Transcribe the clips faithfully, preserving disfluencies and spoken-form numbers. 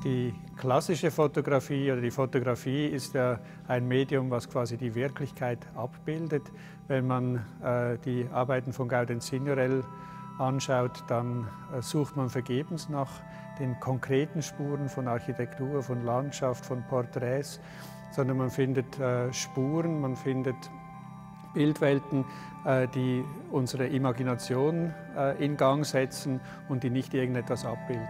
Die klassische Fotografie oder die Fotografie ist ja ein Medium, was quasi die Wirklichkeit abbildet. Wenn man äh, die Arbeiten von Gaudenz Signorell anschaut, dann äh, sucht man vergebens nach den konkreten Spuren von Architektur, von Landschaft, von Porträts, sondern man findet äh, Spuren, man findet Bildwelten, äh, die unsere Imagination äh, in Gang setzen und die nicht irgendetwas abbilden.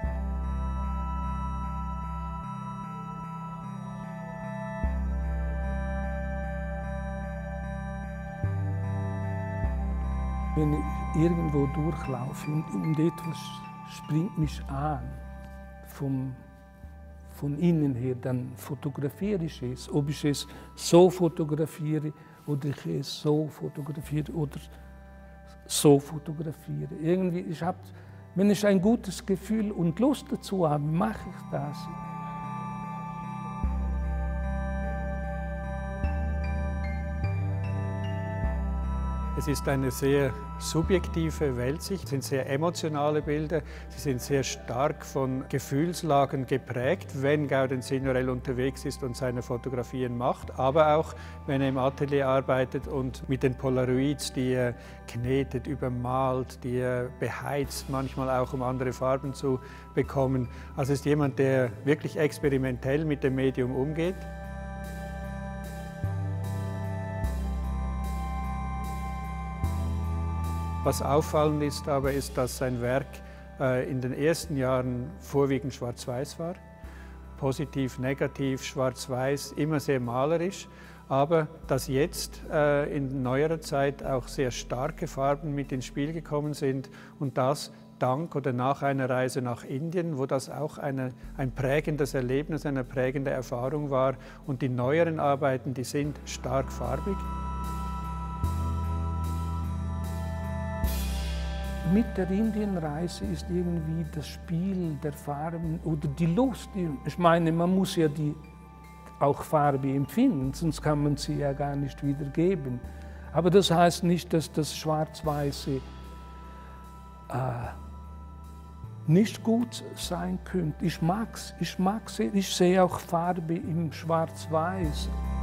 Wenn ich irgendwo durchlaufe und, und etwas springt mich an, vom, von innen her, dann fotografiere ich es. Ob ich es so fotografiere oder ich es so fotografiere oder so fotografiere. Irgendwie, ich hab, wenn ich ein gutes Gefühl und Lust dazu habe, mache ich das. Es ist eine sehr subjektive Weltsicht, es sind sehr emotionale Bilder, sie sind sehr stark von Gefühlslagen geprägt, wenn Gaudenz Signorell unterwegs ist und seine Fotografien macht, aber auch wenn er im Atelier arbeitet und mit den Polaroids, die er knetet, übermalt, die er beheizt, manchmal auch um andere Farben zu bekommen. Also ist jemand, der wirklich experimentell mit dem Medium umgeht. Was auffallend ist aber, ist, dass sein Werk äh, in den ersten Jahren vorwiegend schwarz-weiß war. Positiv, negativ, schwarz-weiß, immer sehr malerisch. Aber dass jetzt äh, in neuerer Zeit auch sehr starke Farben mit ins Spiel gekommen sind und das dank oder nach einer Reise nach Indien, wo das auch eine, ein prägendes Erlebnis, eine prägende Erfahrung war. Und die neueren Arbeiten, die sind stark farbig. Mit der Indienreise ist irgendwie das Spiel der Farben oder die Lust. Ich meine, man muss ja die auch Farbe empfinden, sonst kann man sie ja gar nicht wiedergeben. Aber das heißt nicht, dass das Schwarz-Weiße äh, nicht gut sein könnte. Ich mag's, ich mag's, ich sehe auch Farbe im Schwarz-Weiß.